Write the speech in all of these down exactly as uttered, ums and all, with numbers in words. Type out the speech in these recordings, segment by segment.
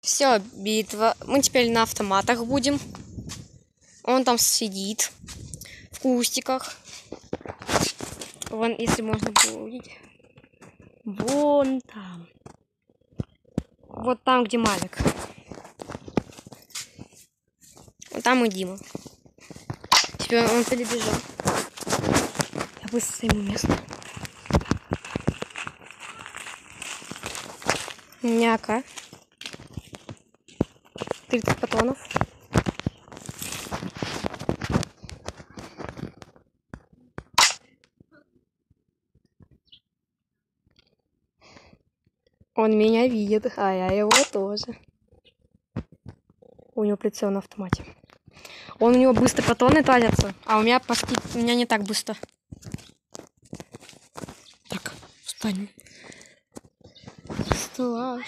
Все, битва. Мы теперь на автоматах будем. Он там сидит в кустиках. Вон, если можно было увидеть. Вон там. Вот там, где Малик. Вот там и Дима. Теперь он перебежал. Я быстро ему место. Няка. тридцать патронов. Он меня видит, а я его тоже. У него прицел на автомате. Он у него быстро патроны тратятся, а у меня почти, у меня не так быстро. Так, встань. Страшно.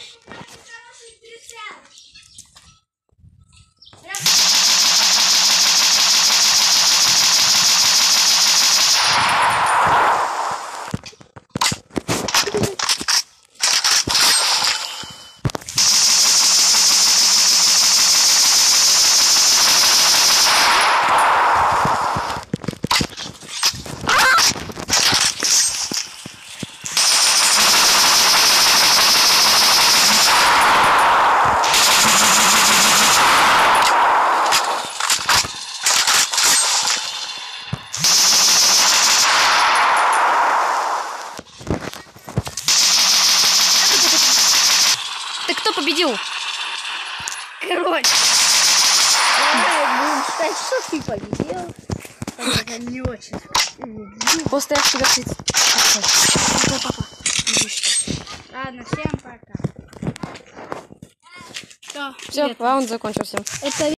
Ты кто победил? Короче. Давай будем считать, что ты победил. Это не очень. Просто я тебя тридцать. Папа. Ладно, всем пока. Все, раунд закончился. Это